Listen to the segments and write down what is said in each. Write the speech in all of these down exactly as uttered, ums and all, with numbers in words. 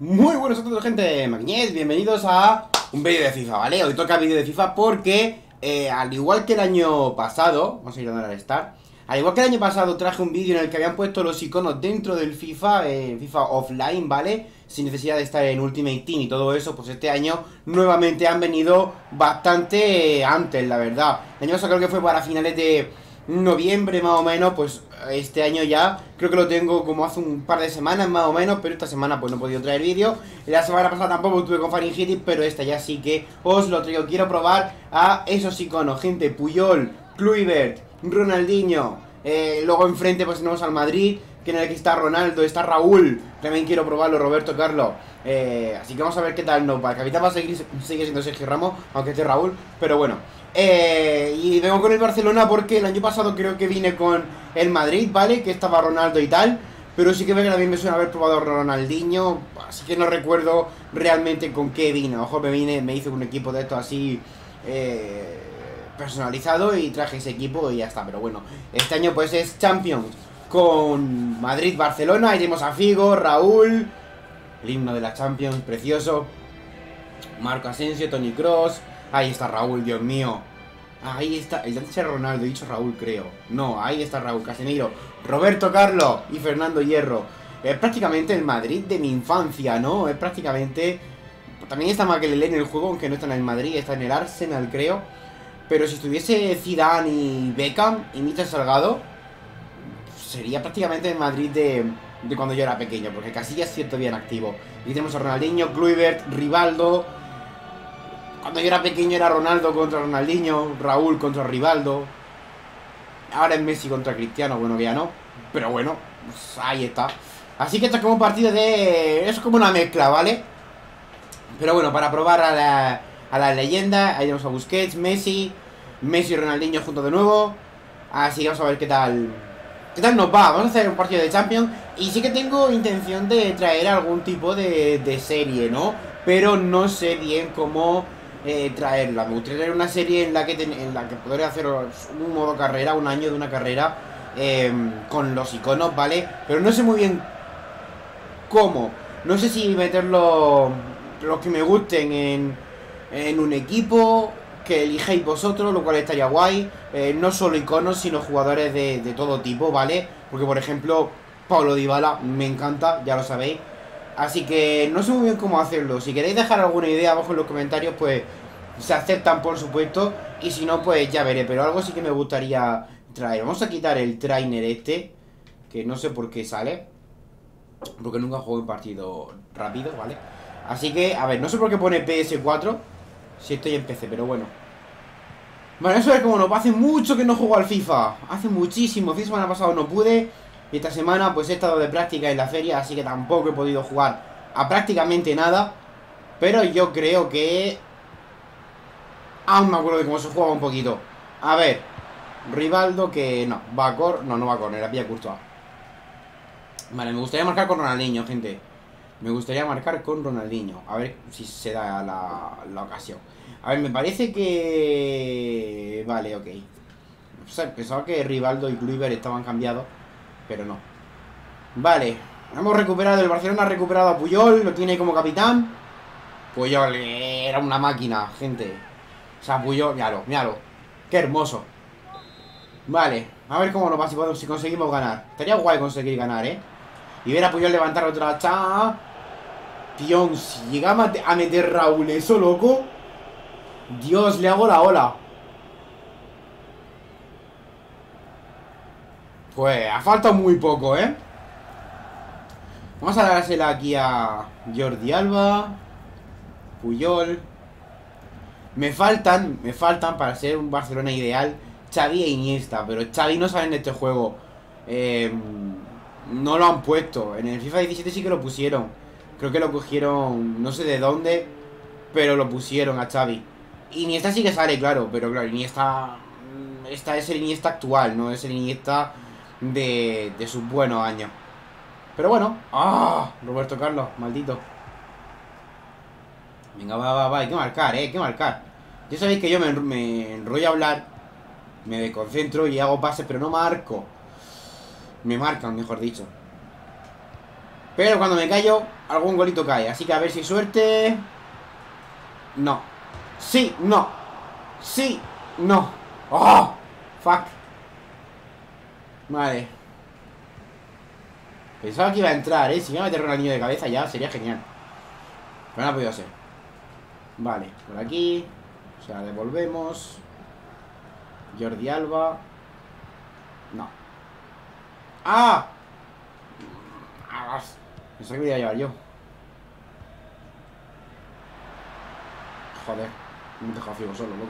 Muy buenos a todos, gente de Maquiñez, bienvenidos a un vídeo de FIFA, ¿vale? Hoy toca vídeo de FIFA porque, eh, al igual que el año pasado, vamos a ir a dar al start. Al igual que el año pasado traje un vídeo en el que habían puesto los iconos dentro del FIFA, eh, FIFA Offline, ¿vale? Sin necesidad de estar en Ultimate Team y todo eso, pues este año nuevamente han venido bastante eh, antes, la verdad. El año pasado creo que fue para finales de noviembre más o menos, pues este año ya creo que lo tengo como hace un par de semanas más o menos, pero esta semana pues no he podido traer vídeo. La semana pasada tampoco estuve con faringitis, pero esta ya sí que os lo traigo. Quiero probar a esos iconos, gente. Puyol, Kluivert, Ronaldinho, eh, luego enfrente pues tenemos al Madrid, que en el que está Ronaldo, está Raúl, también quiero probarlo, Roberto Carlos. eh, Así que vamos a ver qué tal nos va. El capitán va a seguir, sigue siendo Sergio Ramos, aunque esté Raúl, pero bueno. Eh, y vengo con el Barcelona porque el año pasado creo que vine con el Madrid, ¿vale? Que estaba Ronaldo y tal. Pero sí que también me suena haber probado Ronaldinho. Así que no recuerdo realmente con qué vine. Ojo, me vine, me hice un equipo de esto así eh, personalizado y traje ese equipo y ya está. Pero bueno, este año pues es Champions con Madrid-Barcelona. Iremos a Figo, Raúl, el himno de la Champions, precioso. Marco Asensio, Toni Kroos. Ahí está Raúl, Dios mío. Ahí está, el de antes era Ronaldo, he dicho Raúl, creo. No, ahí está Raúl, Casemiro, Roberto Carlos y Fernando Hierro. Es prácticamente el Madrid de mi infancia, ¿no? Es prácticamente... También está Makelele en el juego, aunque no está en el Madrid, está en el Arsenal, creo. Pero si estuviese Zidane y Beckham y Mister Salgado, sería prácticamente el Madrid de, de cuando yo era pequeño, porque Casillas sí todavía en activo. Y tenemos a Ronaldinho, Kluivert, Rivaldo. Cuando yo era pequeño era Ronaldo contra Ronaldinho, Raúl contra Rivaldo. Ahora es Messi contra Cristiano, bueno que ya no. Pero bueno, pues ahí está. Así que esto es como un partido de... Es como una mezcla, ¿vale? Pero bueno, para probar a la, a la leyenda, ahí tenemos a Busquets, Messi, Messi y Ronaldinho juntos de nuevo. Así que vamos a ver qué tal... ¿Qué tal nos va? Vamos a hacer un partido de Champions. Y sí que tengo intención de traer algún tipo de, de serie, ¿no? Pero no sé bien cómo... Eh, traerla, me gustaría traer una serie en la que ten, en la que podré hacer un modo carrera, un año de una carrera eh, con los iconos, ¿vale? Pero no sé muy bien cómo. No sé si meterlo los que me gusten en, en un equipo que elijéis vosotros, lo cual estaría guay. Eh, no solo iconos, sino jugadores de, de todo tipo, ¿vale? Porque por ejemplo, Paulo Dybala me encanta, ya lo sabéis. Así que no sé muy bien cómo hacerlo. Si queréis dejar alguna idea abajo en los comentarios, pues se aceptan, por supuesto. Y si no, pues ya veré. Pero algo sí que me gustaría traer. Vamos a quitar el trainer este, que no sé por qué sale, porque nunca juego en partido rápido, ¿vale? Así que, a ver, no sé por qué pone P S cuatro si estoy en P C, pero bueno. Bueno, eso es como no. Hace mucho que no juego al FIFA. Hace muchísimo. El fin de semana pasado no pude. Y esta semana pues he estado de práctica en la feria, así que tampoco he podido jugar a prácticamente nada. Pero yo creo que... Aún me acuerdo de cómo se jugaba un poquito. A ver, Rivaldo que... No, va a cor... No, no va a correr, la pilla Courtois. Vale, me gustaría marcar con Ronaldinho, gente. Me gustaría marcar con Ronaldinho. A ver si se da la, la ocasión. A ver, me parece que... Vale, ok. O sea, pensaba que Rivaldo y Kluivert estaban cambiados, pero no. Vale, hemos recuperado, el Barcelona ha recuperado a Puyol, lo tiene como capitán. Puyol era una máquina, gente. O sea, Puyol, míralo, míralo. Qué hermoso. Vale, a ver cómo nos va, si, podemos, si conseguimos ganar. Estaría guay conseguir ganar, eh. Y ver a Puyol levantar otra cha. Tío, si llegamos a meter Raúl eso, loco. Dios, le hago la ola. Pues ha faltado muy poco, ¿eh? Vamos a dársela aquí a Jordi Alba, Puyol. Me faltan, me faltan para ser un Barcelona ideal Xavi e Iniesta, pero Xavi no sale en este juego. eh, No lo han puesto. En el FIFA diecisiete sí que lo pusieron. Creo que lo cogieron, no sé de dónde, pero lo pusieron a Xavi. Iniesta sí que sale, claro, pero claro, Iniesta... Esta es el Iniesta actual, no es el Iniesta de, de sus buenos años. Pero bueno. ¡Ah! Roberto Carlos, maldito. Venga, va, va, va, hay que marcar, eh, hay que marcar. Ya sabéis que yo me, me enrollo a hablar, me desconcentro y hago pases, pero no marco. Me marcan, mejor dicho. Pero cuando me callo, algún golito cae. Así que a ver si suerte. No. Sí, no. Sí, no. ¡Oh! Fuck. Vale. Pensaba que iba a entrar, ¿eh? Si me iba a meter Ronaldinho de cabeza ya, sería genial. Pero no ha podido ser. Vale, por aquí. O sea, devolvemos. Jordi Alba. No. ¡Ah! Pensaba que me iba a llevar yo. Joder, me he dejado fijo solo, loco.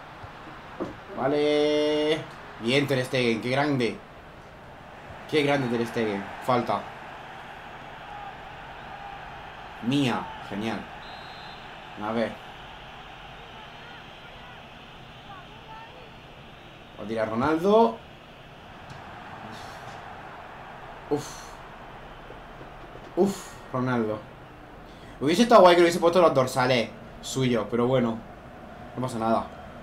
Vale. Bien, Ter Stegen, qué grande. Qué grande Ter Stegen. Falta. Mía, genial. A ver. Voy a tirar Ronaldo. Uf. Uf, Ronaldo. Hubiese estado guay que hubiese puesto los dorsales suyos, pero bueno, no pasa nada.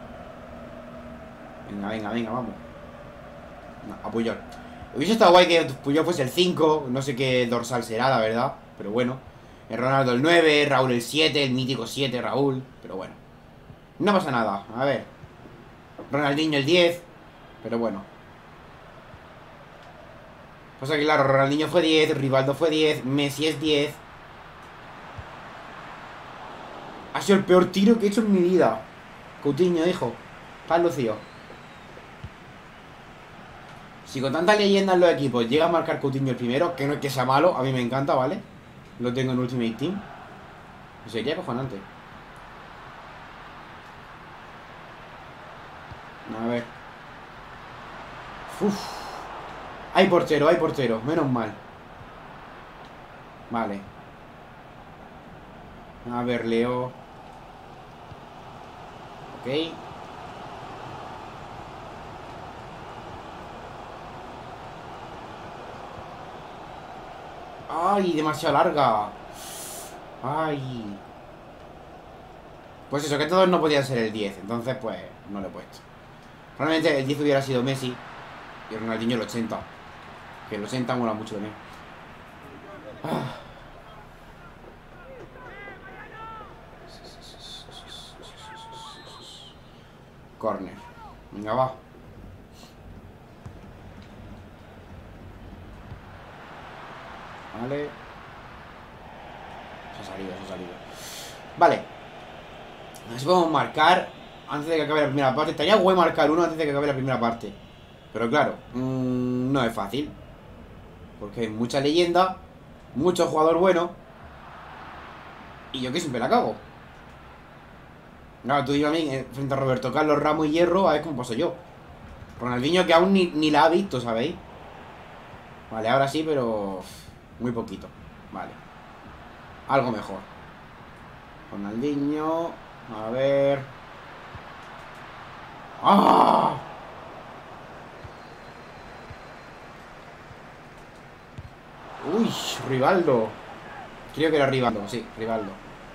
Venga, venga, venga, vamos. No, a Puyol. Hubiese estado guay que Puyol fuese el cinco. No sé qué dorsal será, la verdad, pero bueno. El Ronaldo el nueve, Raúl el siete, el mítico siete, Raúl. Pero bueno, no pasa nada, a ver. Ronaldinho el diez. Pero bueno. Pasa que claro, Ronaldinho fue diez, Rivaldo fue diez, Messi es diez. Ha sido el peor tiro que he hecho en mi vida. Coutinho, hijo. Has lucido. Si con tanta leyenda en los equipos llega a marcar Coutinho el primero, que no es que sea malo, a mí me encanta, ¿vale? Lo tengo en Ultimate Team. Sería acojonante. A ver. Uf. Hay portero, hay portero. Menos mal. Vale. A ver, Leo. Ok. Ay, demasiado larga. Ay. Pues eso, que todos no podían ser el diez. Entonces, pues, no lo he puesto. Probablemente el diez hubiera sido Messi y Ronaldinho el ochenta. Que el ochenta mola mucho también. Ah. Corner. Venga, va. Vale. Se ha salido, se ha salido. Vale. A ver si podemos marcar antes de que acabe la primera parte. Estaría guay marcar uno antes de que acabe la primera parte. Pero claro, mmm, no es fácil. Porque hay mucha leyenda, mucho jugador bueno, y yo que siempre la cago. Claro, tú digo a mí, frente a Roberto Carlos, Ramos y Hierro, a ver cómo paso yo. Ronaldinho que aún ni, ni la ha visto, ¿sabéis? Vale, ahora sí, pero muy poquito. Vale. Algo mejor. Ronaldinho. A ver. ¡Ah! Uy, Rivaldo. Creo que era Rivaldo, sí, Rivaldo.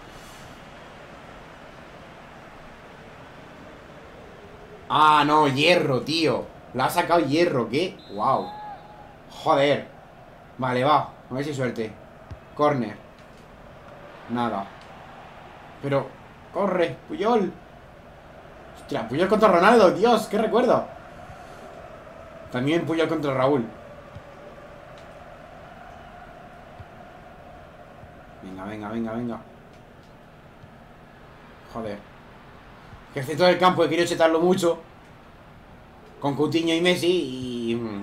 Ah, no, Hierro, tío. La ha sacado Hierro, ¿qué? Wow. Joder. Vale, va. A ver si suerte. Corner. Nada. Pero, corre, Puyol. Hostia, Puyol contra Ronaldo, Dios, qué recuerdo. También Puyol contra Raúl. Venga, venga, venga, venga. Joder. Que el centro del campo he querido chetarlo mucho con Coutinho y Messi. Y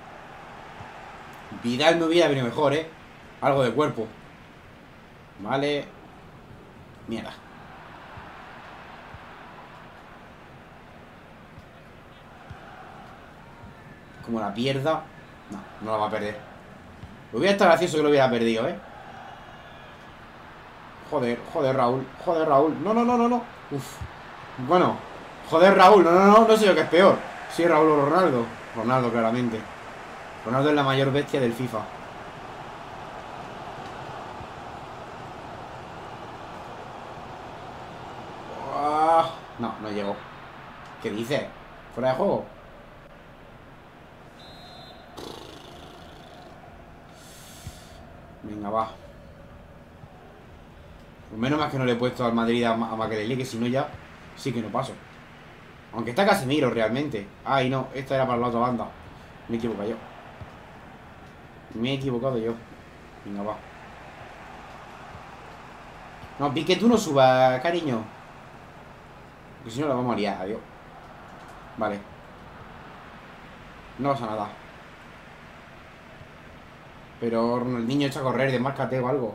Vidal me hubiera venido mejor, ¿eh? Algo de cuerpo. Vale. Mierda. Como la pierda. No, no la va a perder. Hubiera estado gracioso que lo hubiera perdido, ¿eh? Joder, joder, Raúl. Joder, Raúl. No, no, no, no, no. Uf. Bueno. Joder, Raúl. No, no, no. No sé yo qué es peor. Sí, Raúl o Ronaldo. Ronaldo, claramente. Ronaldo es la mayor bestia del FIFA. No, no llegó. ¿Qué dices? ¿Fuera de juego? Venga, va. Pues menos mal que no le he puesto al Madrid a, a Makelele, que si no ya sí que no paso. Aunque está Casemiro realmente. Ay, no, esta era para la otra banda. Me he equivocado yo. Me he equivocado yo. Venga, va. No, Piqué, tú no subas, cariño. Porque si no la vamos a liar, adiós. Vale. No pasa nada. Pero Ronaldinho echa a correr, desmárcate o algo.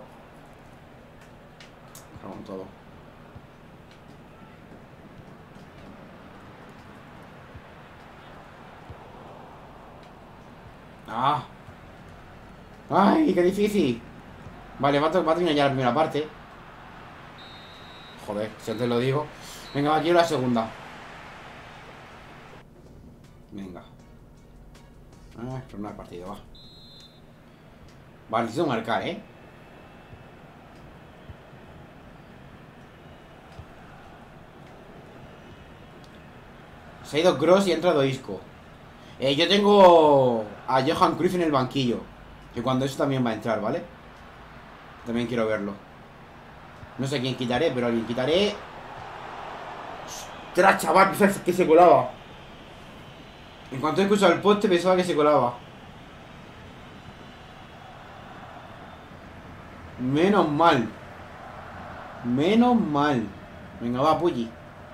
Con todo. ¡Ah! ¡Ay, qué difícil! Vale, va a, va a terminar ya la primera parte. Joder, si te lo digo. Venga, va, quiero la segunda. Venga. Ah, tornar el partido, va. Vale, necesito marcar, ¿eh? Se ha ido Kroos y ha entrado Isco. Eh, yo tengo a Johan Cruyff en el banquillo. Que cuando eso también va a entrar, ¿vale? También quiero verlo. No sé quién quitaré, pero alguien quitaré. ¡Ostras, chaval! Pensaba que se colaba. En cuanto he escuchado el poste pensaba que se colaba. Menos mal. Menos mal. Venga, va, Pulli.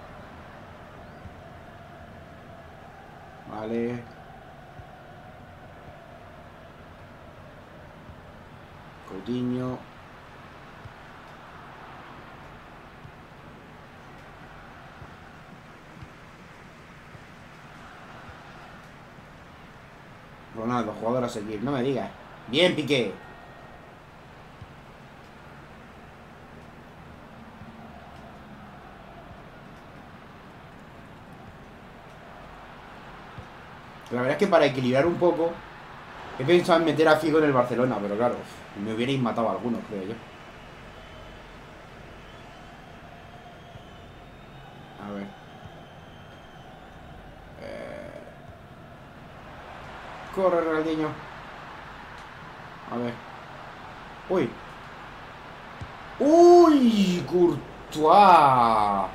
Vale. Coutinho. Ronaldo, jugador a seguir. No me digas. Bien, Piqué. La verdad es que para equilibrar un poco he pensado en meter a Figo en el Barcelona, pero claro, me hubierais matado a algunos, creo yo. A ver. Eh... Corre, Ronaldinho. A ver. Uy. Uy, Courtois.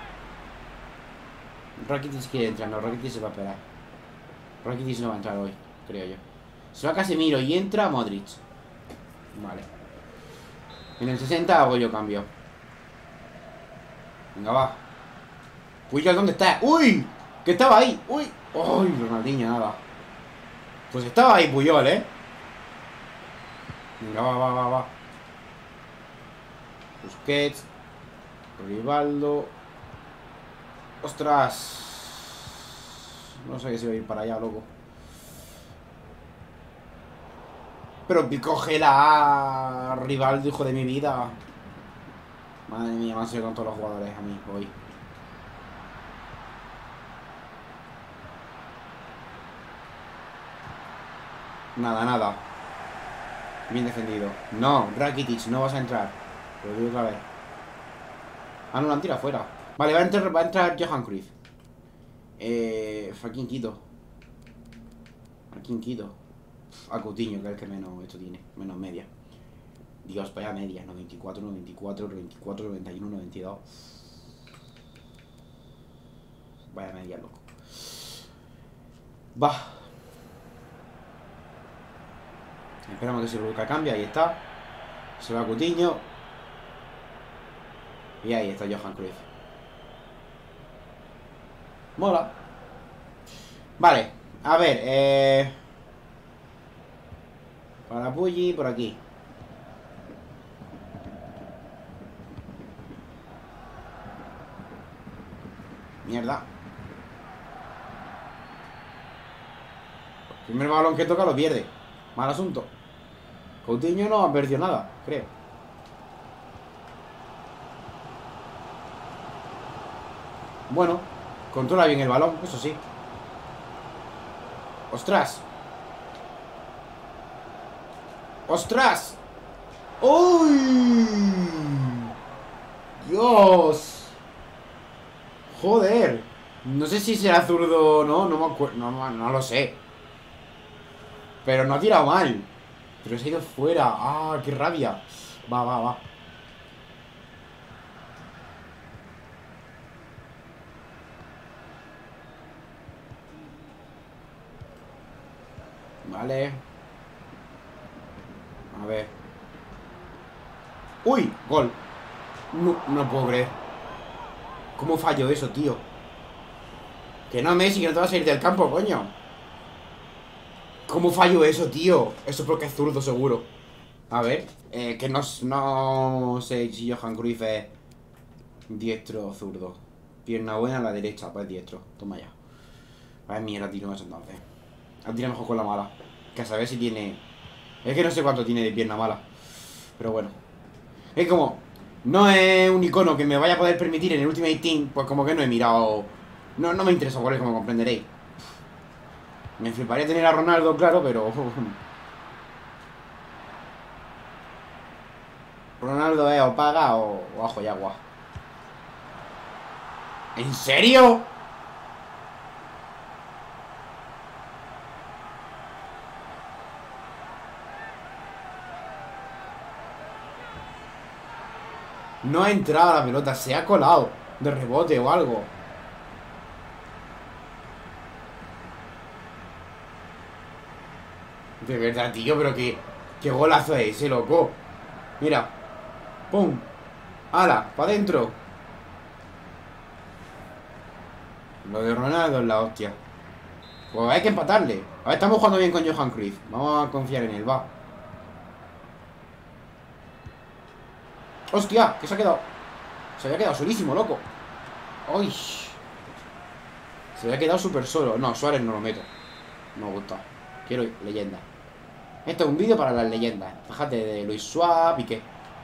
Rakitic quiere entrar, no, Rakitic se va a esperar. Rakitic no va a entrar hoy, creo yo. Se va Casemiro y entra Modric. Vale. En el sesenta hago yo cambio. Venga, va. Puyol, ¿dónde está? ¡Uy! Que estaba ahí. ¡Uy! ¡Uy! Ronaldinho, nada. Pues estaba ahí Puyol, ¿eh? Venga, va, va, va, va. Busquets. Rivaldo. ¡Ostras! No sé qué se va a ir para allá, loco. Pero cógela, Rivaldo, hijo de mi vida. Madre mía, me han sido con todos los jugadores a mí hoy. Nada, nada. Bien defendido. No, Rakitic, no vas a entrar. Lo digo otra vez. Ah, no, la han tirado fuera. Vale, va a entrar, va a entrar Johan Cruyff. Eh... ¿A quién quito? ¿A quién quito? A Coutinho, que es el que menos esto tiene. Menos media. Dios, vaya media. noventa y cuatro, noventa y cuatro, noventa y cuatro, noventa y uno, noventa y dos. Vaya media, loco. Va. Esperamos que se busca cambia. Ahí está. Se va Coutinho. Y ahí está Johan Cruyff. Mola. Vale. A ver, eh... para Pulli, por aquí. Mierda. El primer balón que toca lo pierde. Mal asunto. Coutinho no ha perdido nada, creo. Bueno, controla bien el balón, eso sí. ¡Ostras! ¡Ostras! ¡Uy! ¡Dios! ¡Joder! No sé si será zurdo o no, no me acuerdo. No, no, no lo sé. Pero no ha tirado mal. Pero se ha ido fuera. ¡Ah, qué rabia! Va, va, va. Vale. A ver. ¡Uy! Gol. No, no puedo creer. ¿Cómo falló eso, tío? Que no, Messi, que no te vas a ir del campo, coño. ¿Cómo falló eso, tío? Eso es porque es zurdo, seguro. A ver, eh, que no, no sé si Johan Cruyff es diestro o zurdo. Pierna buena a la derecha, pues diestro. Toma ya. A ver, mierda, tiro eso entonces. A tira mejor con la mala. Que a saber si tiene... Es que no sé cuánto tiene de pierna mala. Pero bueno. Es como... No es un icono que me vaya a poder permitir en el Ultimate Team. Pues como que no he mirado... No, no me interesa cuál es, como comprenderéis. Me fliparía tener a Ronaldo, claro, pero... Ronaldo es o paga o, o ajo y agua. ¿En serio? No ha entrado la pelota, se ha colado de rebote o algo. De verdad, tío, pero qué, qué golazo es ese, loco. Mira. ¡Pum! ¡Hala! ¡Para adentro! Lo de Ronaldo es la hostia. Pues hay que empatarle. A ver, estamos jugando bien con Johan Cruyff. Vamos a confiar en él, va. ¡Hostia! ¿Qué se ha quedado? Se había quedado solísimo, loco. ¡Uy! Se había quedado súper solo. No, Suárez no lo meto. No me gusta. Quiero leyenda. Esto es un vídeo para las leyendas. Fíjate de Luis Suárez, Piqué.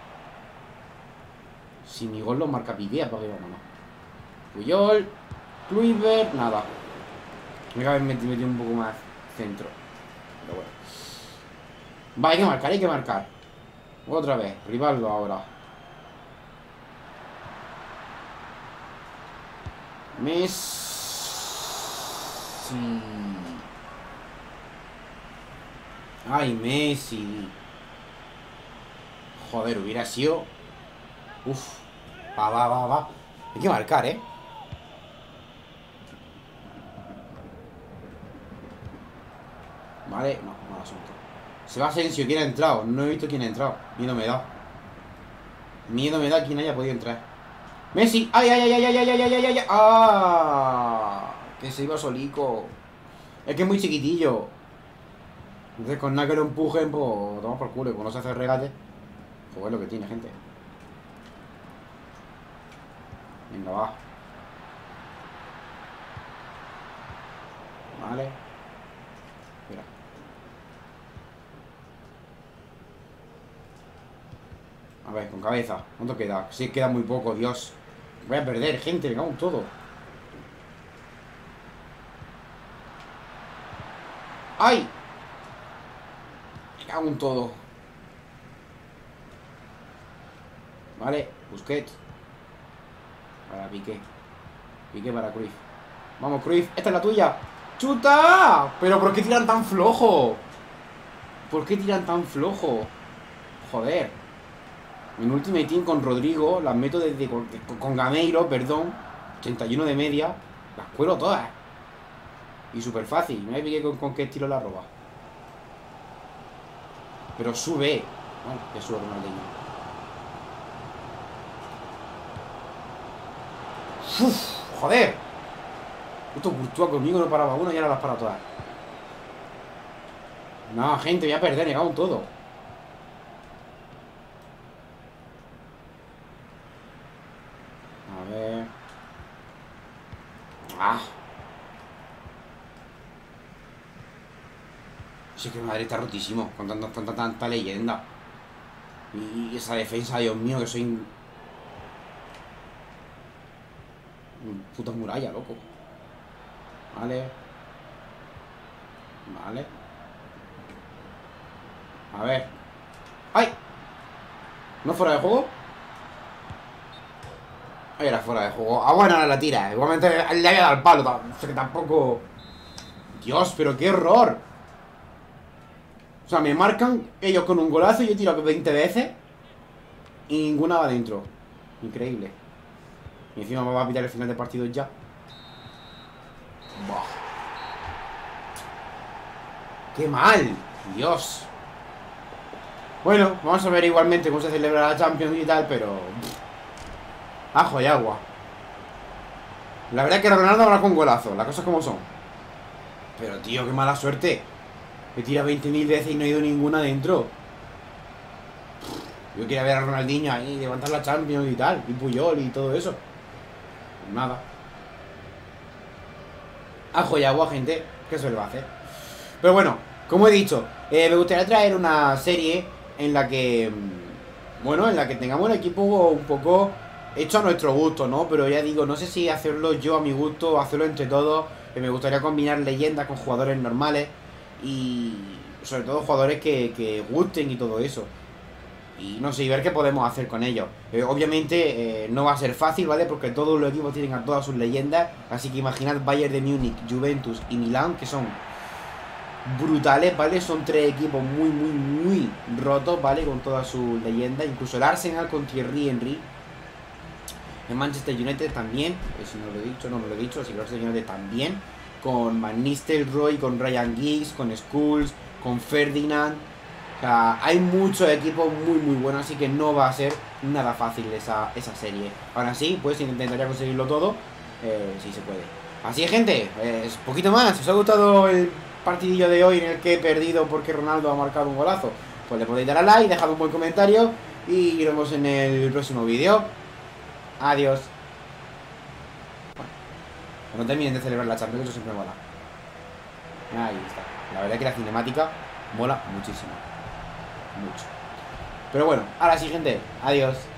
Si mi gol lo marca Piqué, ¿para qué vámonos? Puyol, Kluivert, nada. Me cabe meter un poco más centro. Pero bueno. Va, hay que marcar, hay que marcar. Otra vez, Rivaldo ahora. Messi. Ay, Messi. Joder, hubiera sido... Uf. Va, va, va, va. Hay que marcar, ¿eh? Vale, no, mal asunto. Se va Asensio, ¿quién ha entrado? No he visto quién ha entrado. Miedo me da. Miedo me da quien haya podido entrar. Messi. ¡Ay, ay, ay, ay, ay, ay, ay, ay, ay! ¡Ah! Que se iba solico. Es que es muy chiquitillo. Entonces con nada que lo empujen, pues toma por culo. Y cuando se hace el regate, pues es lo que tiene, gente. Venga, va. Vale. Espera. A ver, con cabeza. ¿Cuánto queda? Sí, queda muy poco, Dios. Voy a perder, gente, me cago en todo. ¡Ay! Me cago en todo. Vale, Busquets. Para Piqué. Piqué para Cruyff. Vamos, Cruyff, esta es la tuya. ¡Chuta! Pero ¿por qué tiran tan flojo? ¿Por qué tiran tan flojo? Joder. En Ultimate Team con Rodrigo las meto desde... Con, con Gameiro, perdón. ochenta y uno de media. Las cuelo todas. Y súper fácil. No hay Piqué con, con qué estilo la roba. Pero sube. Bueno, que sube Ronaldinho. Uf, joder. Esto Courtois conmigo no paraba uno y ahora las para todas. No, gente, voy a perder, me cago en todo. A ver. Ah. Sí que Madrid está rotísimo. Con tanta, tanta, tanta leyenda. Y esa defensa, Dios mío, que soy... Un... Puta muralla, loco. Vale. Vale. A ver. ¡Ay! ¿No fuera de juego? Ahí era fuera de juego. Ah, bueno, ahora la tira. Igualmente le había dado el palo. O sea que tampoco... Dios, pero qué error. O sea, me marcan ellos con un golazo y yo tiro veinte veces y ninguna va adentro. Increíble. Y encima me va a pitar el final de partido ya. Buah. ¡Qué mal! ¡Dios! Bueno, vamos a ver igualmente cómo se celebra la Champions y tal, pero... ajo y agua. La verdad es que Ronaldo habrá con golazo, las cosas como son. Pero tío, qué mala suerte. Me tira veinte mil veces y no he ido ninguna adentro. Yo quería ver a Ronaldinho ahí levantar la Champions y tal, y Puyol y todo eso. Pues nada. Ajo y agua, gente. ¿Qué se le va a hacer? Pero bueno, como he dicho, eh, me gustaría traer una serie en la que... bueno, en la que tengamos un equipo un poco hecho a nuestro gusto, ¿no? Pero ya digo, no sé si hacerlo yo a mi gusto o hacerlo entre todos. Que me gustaría combinar leyendas con jugadores normales. Y sobre todo jugadores que, que gusten y todo eso. Y no sé, y ver qué podemos hacer con ellos. eh, Obviamente eh, no va a ser fácil, ¿vale? Porque todos los equipos tienen a todas sus leyendas. Así que imaginad Bayern de Múnich, Juventus y Milán, que son brutales, ¿vale? Son tres equipos muy, muy, muy rotos, ¿vale? Con todas sus leyendas. Incluso el Arsenal con Thierry Henry. El Manchester United también, eh, si no lo he dicho, no me lo he dicho. Así que el Manchester United también. Con Van Nistelrooy, con Ryan Giggs, con Scholes, con Ferdinand. O sea, hay muchos equipos muy muy buenos, así que no va a ser nada fácil esa, esa serie. Ahora sí, pues intentaría conseguirlo todo, eh, si se puede. Así es, gente, pues poquito más. ¿Os ha gustado el partidillo de hoy en el que he perdido porque Ronaldo ha marcado un golazo? Pues le podéis dar a like, dejad un buen comentario y nos vemos en el próximo vídeo. Adiós. Bueno, no terminen de celebrar la Champions, eso siempre mola. Ahí está. La verdad es que la cinemática mola muchísimo. Mucho. Pero bueno, ahora sí, gente. Adiós.